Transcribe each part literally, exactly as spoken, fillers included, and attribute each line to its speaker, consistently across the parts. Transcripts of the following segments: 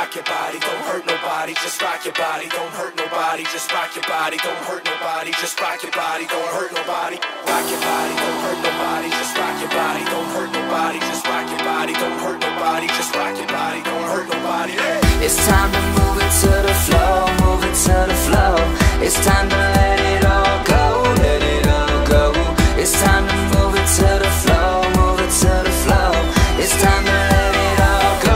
Speaker 1: rock your body, don't hurt nobody, just rock your body, don't hurt nobody, just rock your body, don't hurt nobody, just rock your body, don't hurt nobody, rock your body, don't hurt nobody, just rock your body, don't hurt nobody, just rock your body, don't hurt nobody, just rock your body, don't hurt nobody.
Speaker 2: It's time to move it to the flow, move it to the flow. It's time to let it all go, let it all go. It's time to move it to the flow, move it to the flow. It's time to let it all go.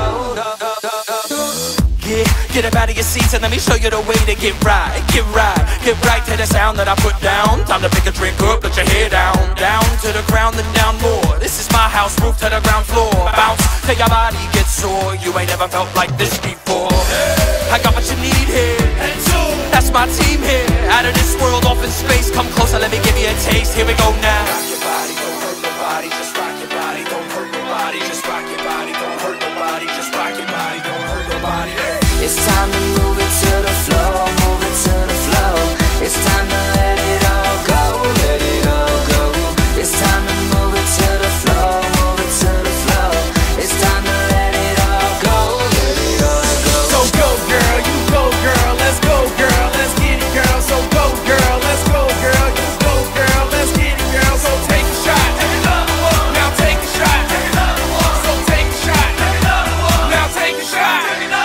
Speaker 1: Yeah, get up out of your seats and let me show you the way to get right, get right, get right to the sound that I put down. Time to pick a drink up, put your head down, down to the ground and down more. This is my house, roof to the ground floor. Bounce till your body gets sore. You ain't never felt like this before. I got what you need here, and two, that's my team here. Out of this world, off in space, come closer, let me give you a taste. Here we go now. Rock your body, don't hurt nobody, just rock your body, don't hurt nobody, just rock your body, don't hurt nobody, just rock your body, don't hurt nobody.
Speaker 2: It's time to move it to the flow, move it to the flow. It's time to let it all go, let it all go. It's time to move it to the flow, move it to the flow. It's time to let it all go, let it all go.
Speaker 1: So go girl, you go girl, let's go girl, let's get it girl. So go girl, let's go girl, you go girl, let's get it girl. So take a shot, now take a shot. So take a shot, now take a shot.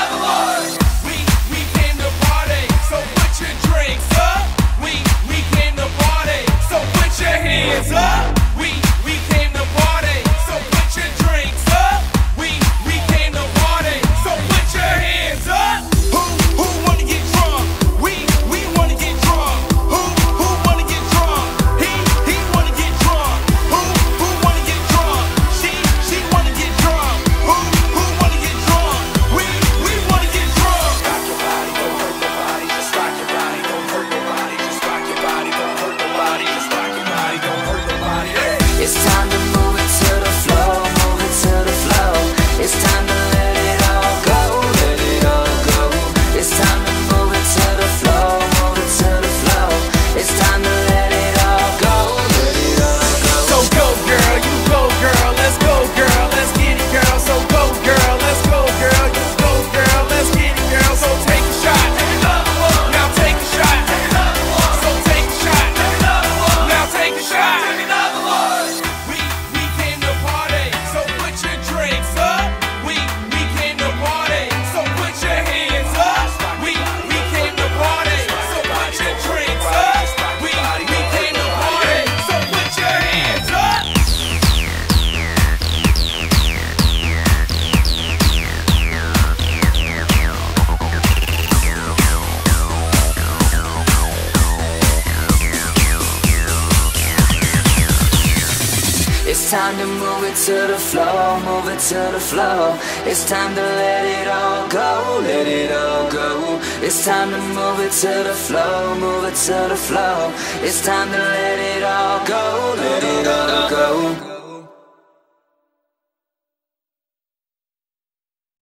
Speaker 1: We we came to party, so put your drinks up. We we came to party, so put your hands up. We we came to party, so put your drinks up. We we came to party, so put your hands up. Who who wanna get drunk? We we wanna get drunk. Who who wanna get drunk? He he wanna get drunk. Who who wanna get drunk? She she wanna get drunk. Who who wanna get drunk? We we wanna get drunk. Rock your body, don't hurt nobody. Just rock your body, don't hurt nobody. Just rock your body, don't hurt nobody. Just rock your body, don't hurt nobody.
Speaker 2: It's time to move it to the flow, move it to the flow. It's time to let it all go, let it all go. It's time to move it to the flow, move it to the flow. It's time to let it all go, let it all go.
Speaker 1: So go girl, you go girl, let's go girl, let's get it girl. So go girl, let's go girl, you go girl, let's get it girl. So take a shot, now take a shot. So take a shot, now take a shot. We we came to party, so put your drinks up. We we came to party, so put your hands up. We we came to party, so put your drinks up. We we came to party, so put your hands up.
Speaker 2: It's time to move it to the flow, move it to the flow. It's time to let it all go, let it all go. It's time to move it to the flow, move it to the flow. It's time to let it all go, let it all go.